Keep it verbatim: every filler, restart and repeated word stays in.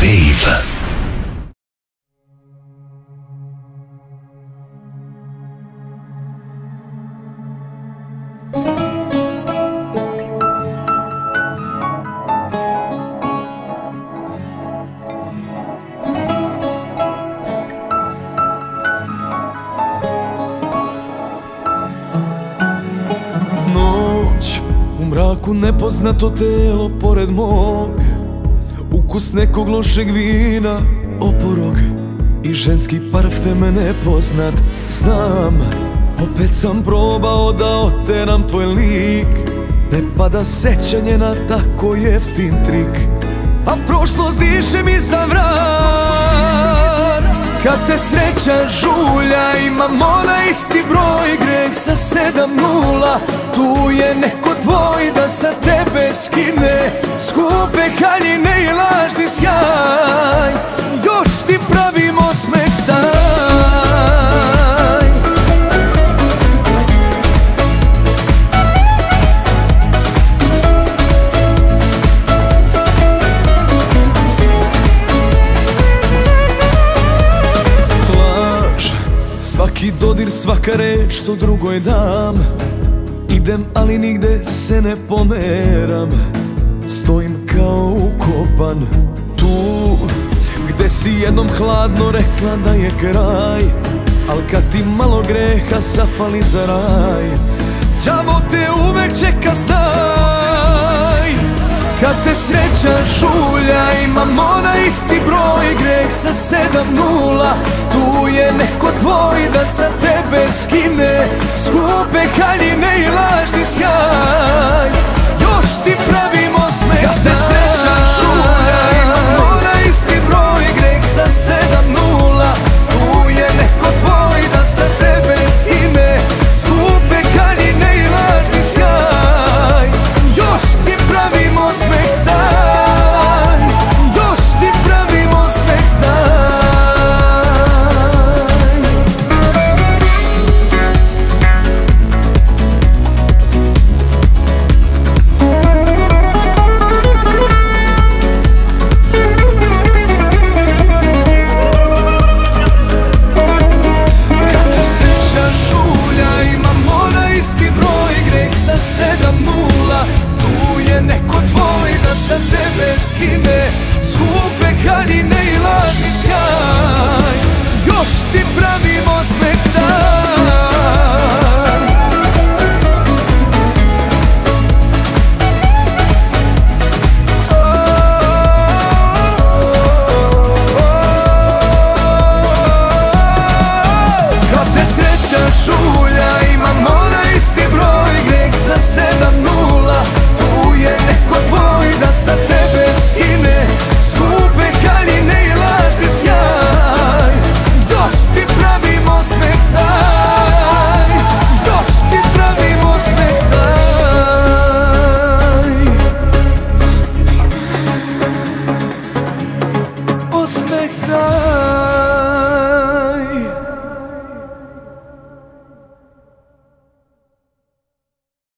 Wave. Mraku nepoznato telo pored mog, ukus nekog lošeg vina, oporog i ženski parfem nepoznat. Znam, opet sam probao da oteram tvoj lik, ne pada sećanje na tako jeftin trik. A prošlost diše mi za vrat, kad te sreća žulja, imam onaj isti broj, greh sa sedam nula. Tu je neko tvoj da sa tebe skine skupe haljine i lažni sjaj. Još ti pravim osmeh taj. Laž, svaki dodir, svaka reč što drugoj dam. Idem, ali nigde se ne pomeram, stojim kao ukopan tu gde si jednom hladno rekla da je kraj. Al kad ti malo greha zafali za raj, đavo te uvek čeka, znaj. Kad te sreća žulja, imam onaj isti broj, greh sa sedam nula. Tu je neko tvoj da sa tebe skine skupe haljine i lažni sjaj. Još ti pravim osmeh. Kad te sreća žulja, imam onaj isti broj, greh sa sedam nula. Tu je neko tvoj da sa tebe skine skupe haljine i lažni sjaj. Još ti pravim osmeh taj. Još ti pravim osmeh taj. sedam nula, tu je neko tvoj da sa tebe skine skupe haljine i lažni sjaj. Još ti pravim osmeh taj. Kad te sreća žulja, imam onaj isti broj, greh sa sedam nula. Tu je neko tvoj da sa tebe skine skupe haljine i lažni sjaj. Još ti pravim osmeh taj. Još ti pravim osmeh taj. Osmeh taj.